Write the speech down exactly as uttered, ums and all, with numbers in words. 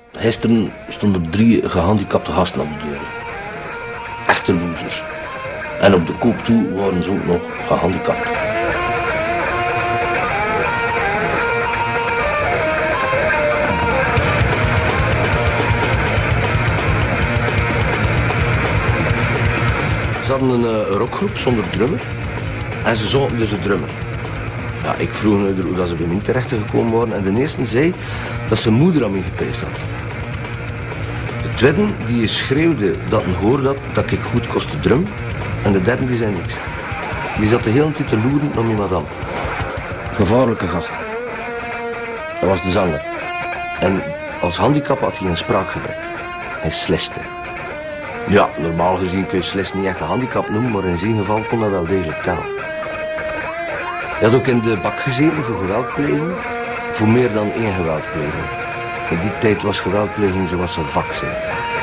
Gisteren stonden er drie gehandicapte gasten aan de deur. Echte losers. En op de koop toe waren ze ook nog gehandicapt. Ze hadden een uh, rockgroep zonder drummer. En ze zochten dus een drummer. Ja, ik vroeg haar hoe dat ze bij mij terechtgekomen waren. En de eerste zei dat zijn moeder aan mij geprijsd had. De tweede die schreeuwde dat een hoorde dat, dat ik goed kostte drum. En de derde die zei niks. Die zat de hele tijd te loeren naar mijn madame. Gevaarlijke gast. Dat was de zanger. En als handicap had hij een spraakgebrek. Hij sliste. Ja, normaal gezien kun je slis niet echt een handicap noemen, maar in zijn geval kon dat wel degelijk tellen. Hij had ook in de bak gezeten voor geweldpleging, voor meer dan één geweldpleging. In die tijd was geweldpleging zoals zijn vak zijn.